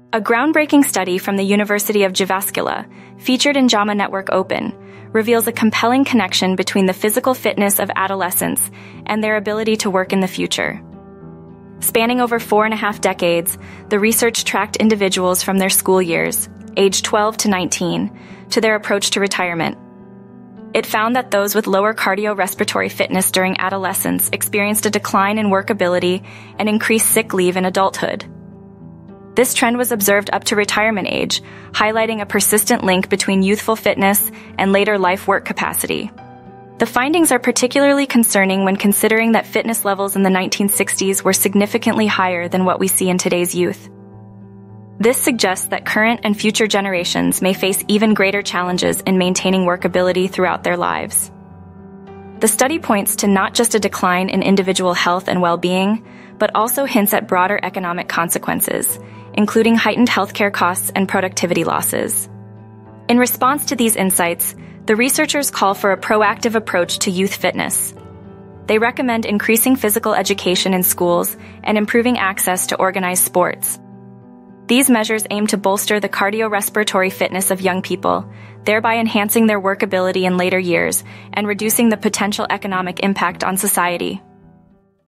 A groundbreaking study from the University of Jyväskylä, featured in JAMA Network Open, reveals a compelling connection between the physical fitness of adolescents and their ability to work in the future. Spanning over 4.5 decades, the research tracked individuals from their school years, aged 12 to 19, to their approach to retirement. It found that those with lower cardiorespiratory fitness during adolescence experienced a decline in work ability and increased sick leave in adulthood. This trend was observed up to retirement age, highlighting a persistent link between youthful fitness and later life work capacity. The findings are particularly concerning when considering that fitness levels in the 1960s were significantly higher than what we see in today's youth. This suggests that current and future generations may face even greater challenges in maintaining workability throughout their lives. The study points to not just a decline in individual health and well-being, but also hints at broader economic consequences, including heightened healthcare costs and productivity losses. In response to these insights, the researchers call for a proactive approach to youth fitness. They recommend increasing physical education in schools and improving access to organized sports. These measures aim to bolster the cardiorespiratory fitness of young people, thereby enhancing their workability in later years and reducing the potential economic impact on society.